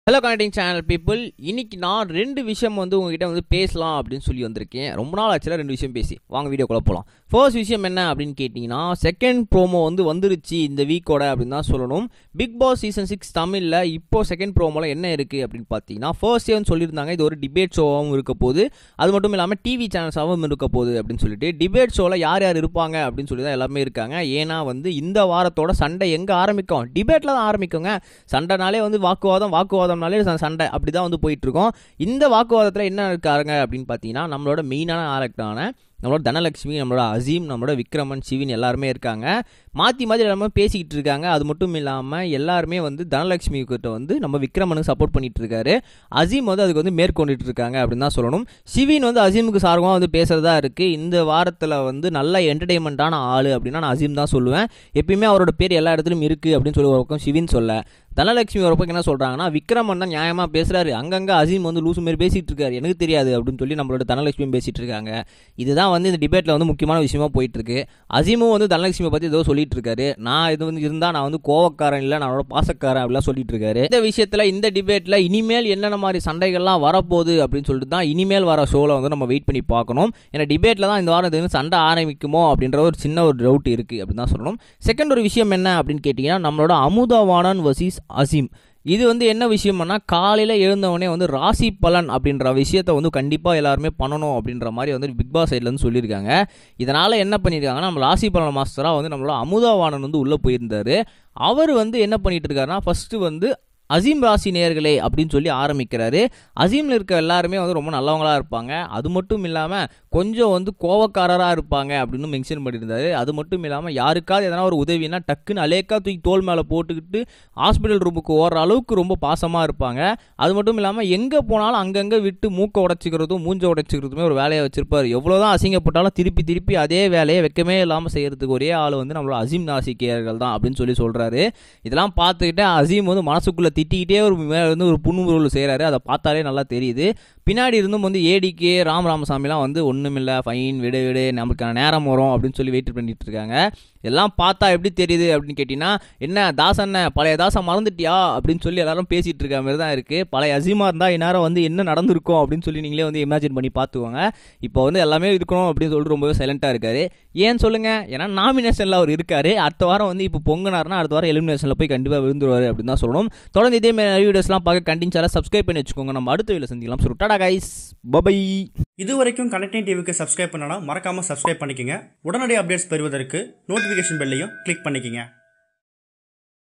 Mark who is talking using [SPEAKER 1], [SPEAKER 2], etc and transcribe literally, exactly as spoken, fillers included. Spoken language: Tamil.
[SPEAKER 1] Hello connecting channel people. இன்னைக்கு நான் ரெண்டு விஷயம் வந்து உங்ககிட்ட வந்து பேசலாம் அப்படின்னு சொல்லி வந்திருக்கேன். ரொம்ப நாள் ஆச்சுல ரெண்டு விஷயம் பேசி. வாங்க வீடியோக்குள்ள போலாம். ஃபர்ஸ்ட் விஷயம் என்ன அப்படின்னு கேட்டிங்கன்னா செகண்ட் ப்ரோமோ வந்து வந்துருச்சு இந்த வீக்கோட அப்படின்னு தான் சொல்லணும். பிக் பாஸ் சீசன் சிக்ஸ் தமிழில் இப்போ செகண்ட் ப்ரோமோல என்ன இருக்குது அப்படின்னு பார்த்தீங்கன்னா ஃபர்ஸ்ட் வந்து சொல்லியிருந்தாங்க இது ஒரு டிபேட் ஷோவாகவும் இருக்க போகுது, அது மட்டும் இல்லாமல் டிவி சேனல்ஸாகவும் இருக்க போகுது அப்படின்னு சொல்லிட்டு டிபேட் ஷோவில் யார் யார் இருப்பாங்க அப்படின்னு சொல்லி தான் எல்லாமே இருக்காங்க. ஏன்னா வந்து இந்த வாரத்தோட சண்டை எங்கே ஆரம்பிக்கும், டிபேட்டில் தான் ஆரம்பிக்குங்க. சண்டைனாலே வந்து வாக்குவாதம் வாக்குவாதம் சண்டை அப்படிதான் வந்து போயிட்டு இருக்கோம். இந்த வாக்குவாதத்தில் என்ன இருக்காங்க அப்படின்னு பார்த்தீங்கன்னா நம்மளோட மெயினான ஆரக்டரான நம்மளோட தனலட்சுமி, நம்மளோட அசீம், நம்மளோட விக்ரமன், சிவின் எல்லாருமே இருக்காங்க. மாற்றி மாற்றி எல்லாமே பேசிக்கிட்டு இருக்காங்க. அது மட்டும் இல்லாமல் எல்லாருமே வந்து தனலட்சுமி கிட்ட வந்து நம்ம விக்ரமனுக்கு சப்போர்ட் பண்ணிட்டு இருக்காரு. அசீம் வந்து அதுக்கு வந்து மேற்கொண்டுட்டு இருக்காங்க அப்படின்னு தான் சொல்லணும். சிவின் வந்து அசீமுக்கு சார்பாக வந்து பேசுறதா இருக்கு. இந்த வாரத்தில் வந்து நல்ல என்டர்டெயின்மெண்ட்டான ஆள் அப்படின்னா நான் அசீம் தான் சொல்லுவேன். எப்பயுமே அவரோட பேர் எல்லா இடத்துலையும் இருக்கு அப்படின்னு சொல்லி ஒரு பக்கம் சிவின் சொல்ல, தனலட்சுமி ஒரு பக்கம் என்ன சொல்றாங்கன்னா விக்ரமன் தான் நியாயமா பேசுறாரு, அங்கங்க அசீம் வந்து லூசு மாரி பேசிட்டு இருக்காரு, எனக்கு தெரியாது அப்படின்னு சொல்லி நம்மளோட தனலட்சுமி பேசிட்டு இருக்காங்க. இதுதான் வந்து இந்த டிபேட்ல வந்து முக்கியமான விஷயமா போயிட்டு இருக்கு. அசீமும் வந்து தனலட்சுமியை பத்தி ஏதோ சொல்லிட்டு இருக்காரு. நான் இது வந்து இருந்தா நான் வந்து கோவக்காரன் இல்லை, நான் பாசக்காரன் அப்படிலாம் சொல்லிட்டு இருக்காரு. இந்த விஷயத்துல இந்த டிபேட்ல இனிமேல் என்னென்ன மாதிரி சண்டைகள்லாம் வரப்போகுது அப்படின்னு சொல்லிட்டு தான் இனிமேல் வர ஷோல வந்து நம்ம வெயிட் பண்ணி பார்க்கணும். ஏன்னா டிபேட்ல தான் இந்த வாரம் இது சண்டை ஆரம்பிக்குமோ அப்படின்ற ஒரு சின்ன ஒரு டவுட் இருக்கு அப்படின்னு தான் சொல்லணும். செகண்ட் ஒரு விஷயம் என்ன அப்படின்னு கேட்டீங்கன்னா நம்மளோட அமுதவாணன் வர்சஸ் அசீம். இது வந்து என்ன விஷயம்னா காலையில் எழுந்தவொடனே வந்து ராசி பலன் அப்படின்ற விஷயத்தை வந்து கண்டிப்பாக எல்லாருமே பண்ணணும் அப்படின்ற மாதிரி வந்து பிக் பாஸ் சைட்லேருந்து சொல்லியிருக்காங்க. இதனால் என்ன பண்ணியிருக்காங்கன்னா நம்ம ராசி பலன் மாஸ்டராக வந்து நம்மளோட அமுதவாணன் வந்து உள்ளே போயிருந்தார். அவர் வந்து என்ன பண்ணிட்டு இருக்காருன்னா ஃபஸ்ட்டு வந்து அசீம் ராசி நேயர்களே அப்படின்னு சொல்லி ஆரம்பிக்கிறாரு. அசீமில் இருக்க எல்லாருமே வந்து ரொம்ப நல்லவங்களாக இருப்பாங்க, அது மட்டும் இல்லாமல் கொஞ்சம் வந்து கோவக்காரராக இருப்பாங்க அப்படின்னு மென்ஷன் பண்ணியிருந்தாரு. அது மட்டும் இல்லாமல் யாருக்காவது எதனா ஒரு உதவினா டக்குன்னு அலேக்கா தூக்கி தோல் மேலே போட்டுக்கிட்டு ஹாஸ்பிட்டல் ரூமுக்கு ஓடுற அளவுக்கு ரொம்ப பாசமாக இருப்பாங்க. அது மட்டும் இல்லாமல் எங்கே போனாலும் அங்கங்கே விட்டு மூக்கை உடைச்சிக்கிறதும் மூஞ்ச உடைச்சிக்கிறதுமே ஒரு வேலையை வச்சிருப்பார். எவ்வளோதான் அசிங்கப்பட்டாலும் திருப்பி திருப்பி அதே வேலையை வெக்கமே இல்லாமல் செய்யறதுக்கு ஒரே ஆள் வந்து நம்மளோட அசீம் ராசிக்காரர்கள் தான் அப்படின்னு சொல்லி சொல்கிறாரு. இதெல்லாம் பார்த்துக்கிட்டு அசீம் வந்து மனசுக்குள்ளே திட்டிக்கிட்டே ஒரு வந்து ஒரு புண்ணுமுருள் செய்கிறாரு. அதை பார்த்தாலே நல்லா தெரியுது. பின்னாடி இருந்தும் வந்து ஏடிகே ராம் ராமசாமிலாம் வந்து ஒன்றுமில்லை ஃபைன் விடு விடு நமக்கான நேரம் வரும் அப்படின்னு சொல்லி வெயிட் பண்ணிட்டு இருக்காங்க. எல்லாம் பார்த்தா எப்படி தெரியுது அப்படின்னு கேட்டிங்கன்னா என்ன தாசண்ண பழைய தாசை மறந்துட்டியா அப்படின்னு சொல்லி எல்லாரும் பேசிகிட்டு இருக்க மாதிரி தான் இருக்குது. பழைய அசீமா இருந்தால் இந்நேரம் வந்து என்ன நடந்திருக்கும் அப்படின்னு சொல்லி நீங்களே வந்து இமேஜின் பண்ணி பார்த்துக்கோங்க. இப்போ வந்து எல்லாமே இருக்கணும் அப்படின்னு சொல்லிட்டு ரொம்பவே சைலண்ட்டாக இருக்காரு. ஏன்னு சொல்லுங்கள், ஏன்னா நாமினேஷனில் அவர் இருக்கார். அடுத்த வாரம் வந்து இப்போ பொங்கினார்னா அடுத்த வாரம் எலிமினேஷனில் போய் கண்டிப்பாக விழுந்துருவார் அப்படின்னு தான் சொல்லணும். தொடர்ந்து இதே மாதிரி வீடியோஸ்லாம் பார்க்க கண்டிப்பாக சப்ஸ்கிரைப் பண்ணி வச்சுக்கோங்க. நம்ம அடுத்த வீடியோ சந்திக்கலாம். So tata guys, bye.
[SPEAKER 2] இது வரைக்கும் கனெக்டிங் டிவிக்கு சப்ஸ்கிரைப் பண்ணனா மறக்காம சப்ஸ்கிரைப் பண்ணிக்கங்க. உடனடி அப்டேட்ஸ் பெறுவதற்கு நோட்டிஃபிகேஷன் பெல்லையும் கிளிக் பண்ணிக்கங்க.